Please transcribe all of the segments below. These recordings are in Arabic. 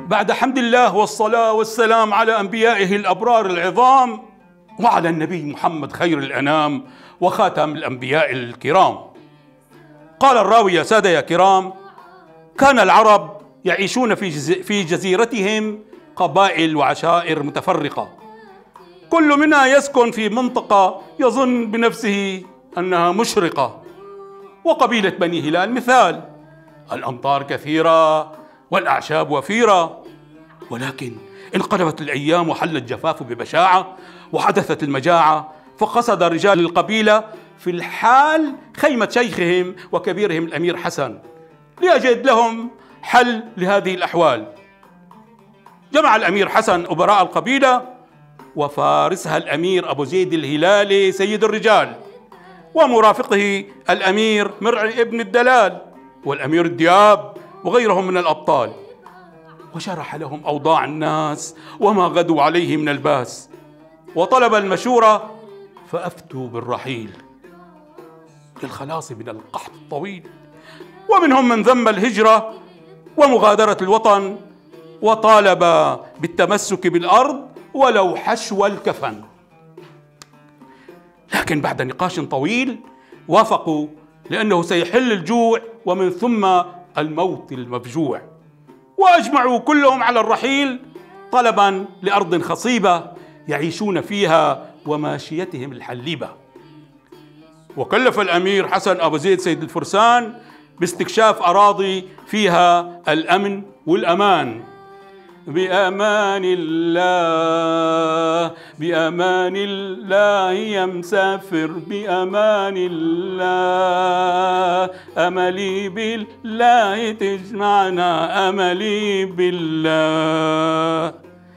بعد حمد الله والصلاة والسلام على أنبيائه الأبرار العظام وعلى النبي محمد خير الأنام وخاتم الأنبياء الكرام. قال الراوي: يا سادة يا كرام، كان العرب يعيشون في جزيرتهم قبائل وعشائر متفرقة، كل منها يسكن في منطقة يظن بنفسه أنها مشرقة. وقبيلة بني هلال مثال: الأمطار كثيرة والأعشاب وفيرة، ولكن انقلبت الأيام وحل الجفاف ببشاعة وحدثت المجاعة، فقصد رجال القبيلة في الحال خيمة شيخهم وكبيرهم الأمير حسن ليجد لهم حل لهذه الأحوال. جمع الأمير حسن أمراء القبيلة وفارسها الأمير أبو زيد الهلالي سيد الرجال، ومرافقه الأمير مرعي ابن الدلال والأمير الدياب وغيرهم من الأبطال، وشرح لهم أوضاع الناس وما غدوا عليه من الباس، وطلب المشورة فأفتوا بالرحيل للخلاص من القحط الطويل. ومنهم من ذم الهجرة ومغادرة الوطن وطالب بالتمسك بالأرض ولو حشو الكفن، لكن بعد نقاش طويل وافقوا لأنه سيحل الجوع ومن ثم الموت المفجوع، وأجمعوا كلهم على الرحيل طلبا لأرض خصيبة يعيشون فيها وماشيتهم الحليبة. وكلف الأمير حسن أبو زيد سيد الفرسان باستكشاف أراضي فيها الأمن والأمان. بأمان الله بأمان الله يا مسافر، بأمان الله أملي بالله تجمعنا، أملي بالله.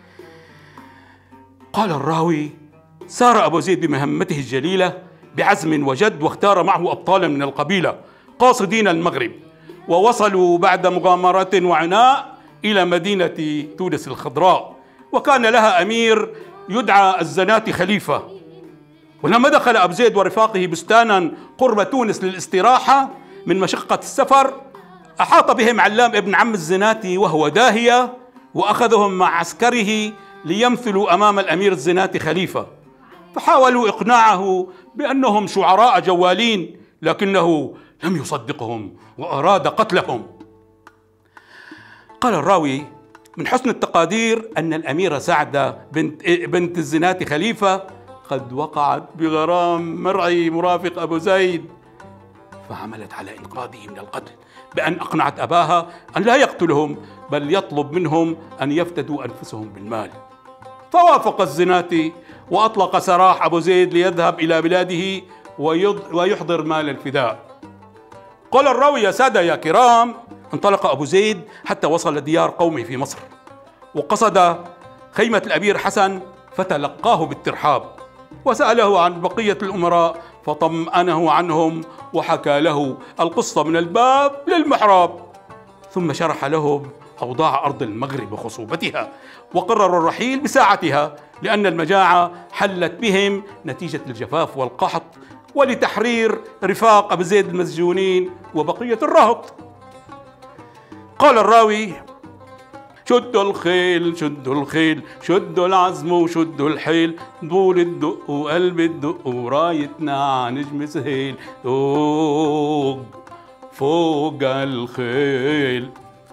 قال الراوي: سار أبو زيد بمهمته الجليلة بعزم وجد، واختار معه أبطالا من القبيلة قاصدين المغرب، ووصلوا بعد مغامرات وعناء إلى مدينة تونس الخضراء، وكان لها أمير يدعى الزناتي خليفة. ولما دخل أبو زيد ورفاقه بستانا قرب تونس للاستراحة من مشقة السفر، أحاط بهم علام ابن عم الزناتي وهو داهية، وأخذهم مع عسكره ليمثلوا أمام الأمير الزناتي خليفة، فحاولوا إقناعه بأنهم شعراء جوالين، لكنه لم يصدقهم وأراد قتلهم. قال الراوي: من حسن التقادير أن الأميرة سعدة بنت الزناتي خليفة قد وقعت بغرام مرعي مرافق أبو زيد، فعملت على إنقاذه من القتل بأن أقنعت أباها أن لا يقتلهم بل يطلب منهم أن يفتدوا أنفسهم بالمال. فوافق الزناتي وأطلق سراح أبو زيد ليذهب إلى بلاده ويحضر مال الفداء. قال الراوي: يا سادة يا كرام، انطلق أبو زيد حتى وصل ديار قومه في مصر، وقصد خيمة الأمير حسن فتلقاه بالترحاب، وسأله عن بقية الأمراء فطمأنه عنهم وحكى له القصة من الباب للمحراب، ثم شرح لهم أوضاع أرض المغرب وخصوبتها، وقرر الرحيل بساعتها لأن المجاعة حلت بهم نتيجة الجفاف والقحط، ولتحرير رفاق أبو زيد المسجونين وبقية الرهط. قال الراوي: شدوا الخيل شدوا الخيل، شدوا العزم وشدوا الحيل، طول الدق وقلب الدق ورايتنا نجم سهيل، فوق فوق الخيل.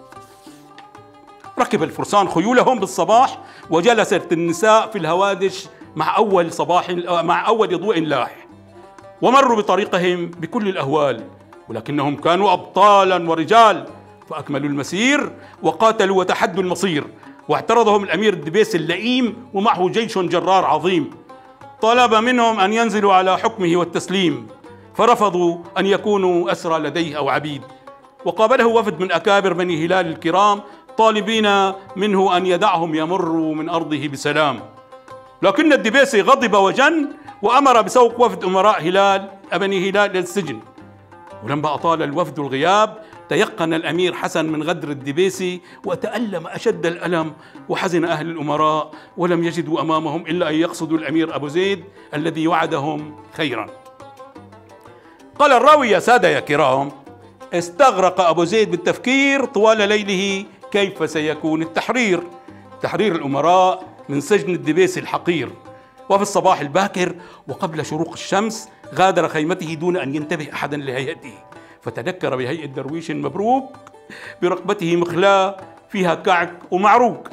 ركب الفرسان خيولهم بالصباح، وجلست النساء في الهوادج مع أول ضوء لاح، ومروا بطريقهم بكل الأهوال، ولكنهم كانوا أبطالا ورجال، فأكملوا المسير وقاتلوا وتحدوا المصير. واعترضهم الأمير الدبيس اللئيم ومعه جيش جرار عظيم، طلب منهم أن ينزلوا على حكمه والتسليم، فرفضوا أن يكونوا أسرى لديه أو عبيد. وقابله وفد من أكابر بني هلال الكرام طالبين منه أن يدعهم يمروا من أرضه بسلام، لكن الدبيسي غضب وجن وأمر بسوق وفد أمراء بني هلال إلى السجن. ولما أطال الوفد الغياب تيقن الأمير حسن من غدر الدبيسي وتألم أشد الألم، وحزن أهل الأمراء ولم يجدوا أمامهم إلا أن يقصدوا الأمير أبو زيد الذي وعدهم خيرا. قال الراوي: يا سادة يا كرام، استغرق أبو زيد بالتفكير طوال ليله كيف سيكون التحرير؟ تحرير الأمراء من سجن الدبيسي الحقير. وفي الصباح الباكر وقبل شروق الشمس غادر خيمته دون أن ينتبه أحدا لهيئته، فتذكر بهيئة درويش مبروك برقبته مخلاة فيها كعك ومعروك.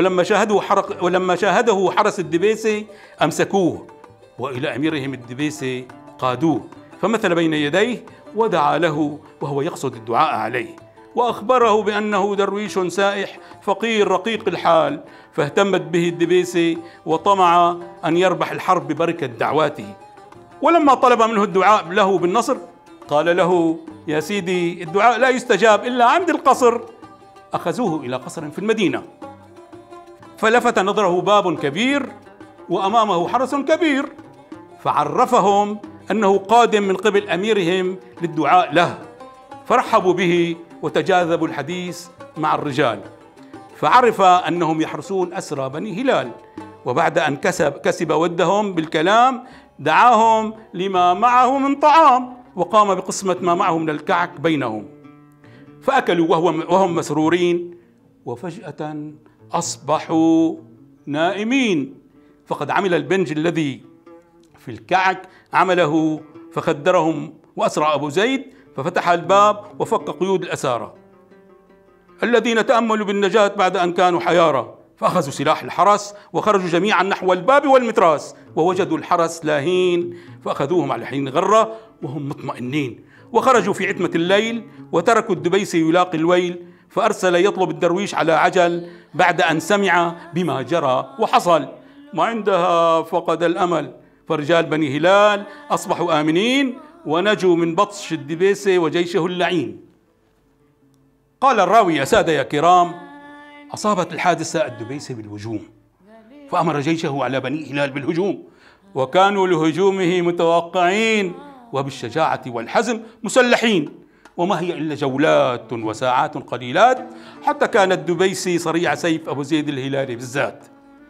ولما شاهده حرس الدبيسي أمسكوه، وإلى أميرهم الدبيسي قادوه، فمثل بين يديه ودعا له وهو يقصد الدعاء عليه، وأخبره بأنه درويش سائح فقير رقيق الحال، فاهتمت به الدبيسي وطمع أن يربح الحرب ببركة دعواته. ولما طلب منه الدعاء له بالنصر قال له: يا سيدي، الدعاء لا يستجاب إلا عند القصر. أخذوه إلى قصر في المدينة، فلفت نظره باب كبير وأمامه حرس كبير، فعرفهم أنه قادم من قبل أميرهم للدعاء له، فرحبوا به وتجاذبوا الحديث مع الرجال، فعرف أنهم يحرسون أسرى بني هلال. وبعد أن كسب ودهم بالكلام دعاهم لما معه من طعام، وقام بقسمة ما معه من الكعك بينهم، فأكلوا وهم مسرورين، وفجأة أصبحوا نائمين، فقد عمل البنج الذي في الكعك عمله، فخدرهم وأسرع أبو زيد، ففتح الباب وفك قيود الأسارة الذين تأملوا بالنجاة بعد أن كانوا حيارى، فأخذوا سلاح الحرس وخرجوا جميعا نحو الباب والمتراس، ووجدوا الحرس لاهين، فأخذوهم على حين غرة وهم مطمئنين، وخرجوا في عتمة الليل وتركوا الدبيسي يلاقي الويل، فأرسل يطلب الدرويش على عجل بعد أن سمع بما جرى وحصل، وعندها فقد الأمل، فرجال بني هلال أصبحوا آمنين ونجوا من بطش الدبيسي وجيشه اللعين. قال الراوي: يا سادة يا كرام، أصابت الحادثة الدبيسي بالهجوم، فأمر جيشه على بني هلال بالهجوم، وكانوا لهجومه متوقعين وبالشجاعة والحزم مسلحين، وما هي إلا جولات وساعات قليلات حتى كان الدبيسي صريع سيف أبو زيد الهلالي بالذات.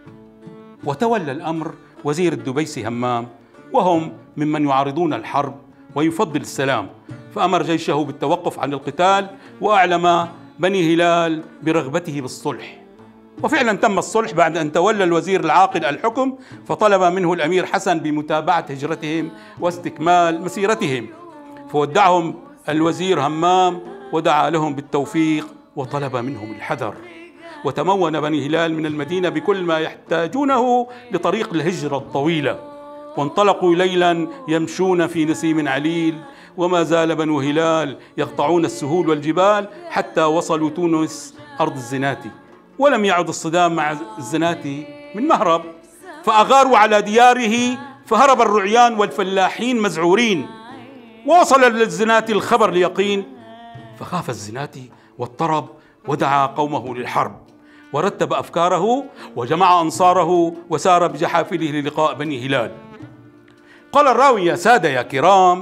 وتولى الأمر وزير الدبيسي همام، وهم ممن يعارضون الحرب ويفضل السلام، فأمر جيشه بالتوقف عن القتال، وأعلم بني هلال برغبته بالصلح. وفعلا تم الصلح بعد أن تولى الوزير العاقل الحكم، فطلب منه الأمير حسن بمتابعة هجرتهم واستكمال مسيرتهم، فودعهم الوزير همام ودعا لهم بالتوفيق وطلب منهم الحذر. وتمون بني هلال من المدينة بكل ما يحتاجونه لطريق الهجرة الطويلة، وانطلقوا ليلا يمشون في نسيم عليل، وما زال بنو هلال يقطعون السهول والجبال حتى وصلوا تونس أرض الزناتي، ولم يعد الصدام مع الزناتي من مهرب، فأغاروا على دياره، فهرب الرعيان والفلاحين مزعورين، ووصل للزناتي الخبر اليقين، فخاف الزناتي واضطرب ودعا قومه للحرب، ورتب أفكاره وجمع أنصاره وسار بجحافله للقاء بني هلال. قال الراوي: يا سادة يا كرام،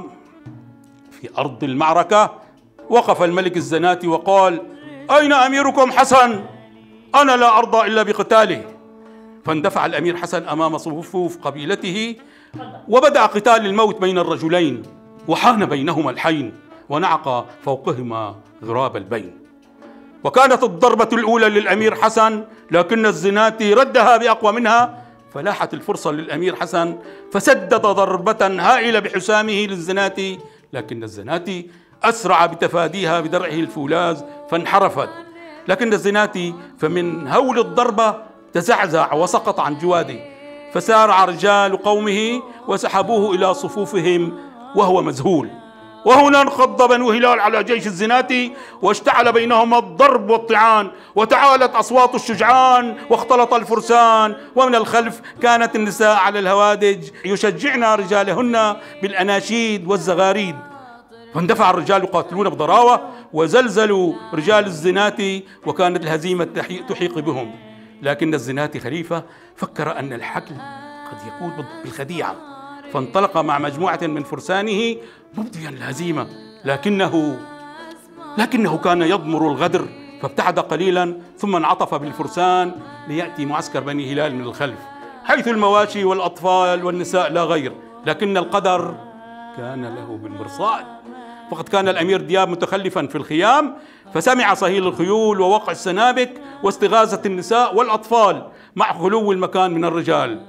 في أرض المعركة وقف الملك الزناتي وقال: أين أميركم حسن؟ أنا لا أرضى إلا بقتاله. فاندفع الأمير حسن أمام صفوف قبيلته، وبدأ قتال الموت بين الرجلين، وحان بينهما الحين، ونعق فوقهما غراب البين. وكانت الضربة الأولى للأمير حسن، لكن الزناتي ردها بأقوى منها، فلاحت الفرصة للأمير حسن، فسدد ضربة هائلة بحسامه للزناتي، لكن الزناتي أسرع بتفاديها بدرعه الفولاذ فانحرفت، لكن الزناتي فمن هول الضربة تزعزع وسقط عن جواده، فسارع رجال قومه وسحبوه إلى صفوفهم وهو مذهول. وهنا انقض بنو هلال على جيش الزناتي، واشتعل بينهما الضرب والطعان، وتعالت أصوات الشجعان واختلط الفرسان، ومن الخلف كانت النساء على الهوادج يشجعن رجالهن بالأناشيد والزغاريد، فاندفع الرجال يقاتلون بضراوة وزلزلوا رجال الزناتي، وكانت الهزيمة تحيق بهم، لكن الزناتي خليفة فكر أن الحكم قد يكون بالخديعة، فانطلق مع مجموعة من فرسانه مبديا الهزيمة، لكنه كان يضمر الغدر، فابتعد قليلا ثم انعطف بالفرسان ليأتي معسكر بني هلال من الخلف، حيث المواشي والأطفال والنساء لا غير، لكن القدر كان له بالمرصاد، فقد كان الأمير دياب متخلفا في الخيام، فسمع صهيل الخيول ووقع السنابك واستغاثة النساء والأطفال مع خلو المكان من الرجال،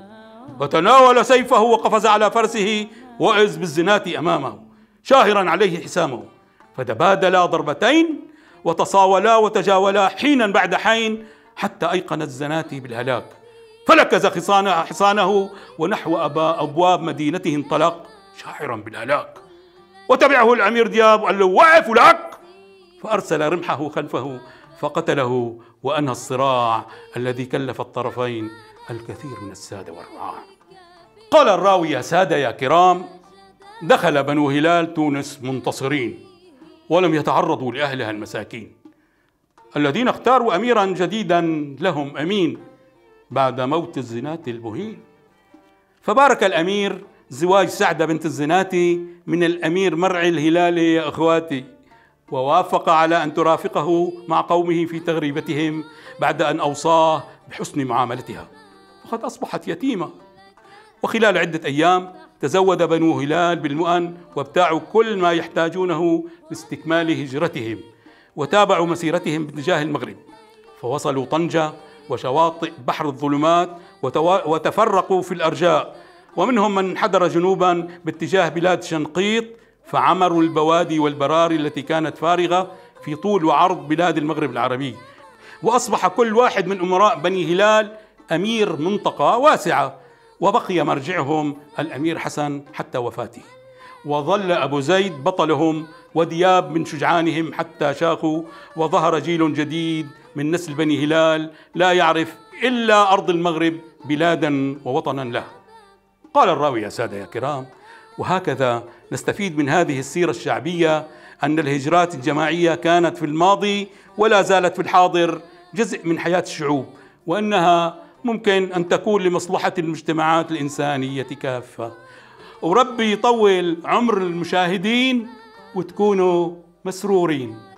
وتناول سيفه وقفز على فرسه وإذ بالزناتي أمامه شاهرا عليه حسامه، فتبادلا ضربتين وتصاولا وتجاولا حينا بعد حين حتى أيقن الزناتي بالهلاك، فلكز حصانه ونحو أبواب مدينته انطلق شاعرا بالهلاك. وتبعه الأمير دياب وقال له وقف لك، فأرسل رمحه خلفه فقتله وأنهى الصراع الذي كلف الطرفين الكثير من السادة والرعاع. قال الراوي: يا سادة يا كرام، دخل بنو هلال تونس منتصرين ولم يتعرضوا لأهلها المساكين الذين اختاروا أميرا جديدا لهم أمين بعد موت الزناتي المهين. فبارك الأمير زواج سعدة بنت الزناتي من الأمير مرعي الهلالي يا أخواتي، ووافق على أن ترافقه مع قومه في تغريبتهم بعد أن أوصاه بحسن معاملتها، وقد أصبحت يتيمة. وخلال عدة أيام تزود بنو هلال بالمؤن وابتاعوا كل ما يحتاجونه لاستكمال هجرتهم، وتابعوا مسيرتهم باتجاه المغرب، فوصلوا طنجة وشواطئ بحر الظلمات وتفرقوا في الأرجاء، ومنهم من انحدر جنوبا باتجاه بلاد شنقيط فعمروا البوادي والبراري التي كانت فارغة في طول وعرض بلاد المغرب العربي. وأصبح كل واحد من أمراء بني هلال أمير منطقة واسعة، وبقي مرجعهم الأمير حسن حتى وفاته، وظل أبو زيد بطلهم ودياب من شجعانهم حتى شاخوا، وظهر جيل جديد من نسل بني هلال لا يعرف إلا أرض المغرب بلادا ووطنا له. قال الراوي: يا سادة يا كرام، وهكذا نستفيد من هذه السيرة الشعبية أن الهجرات الجماعية كانت في الماضي ولا زالت في الحاضر جزء من حياة الشعوب، وأنها ممكن أن تكون لمصلحة المجتمعات الإنسانية كافة. وربي يطول عمر المشاهدين وتكونوا مسرورين.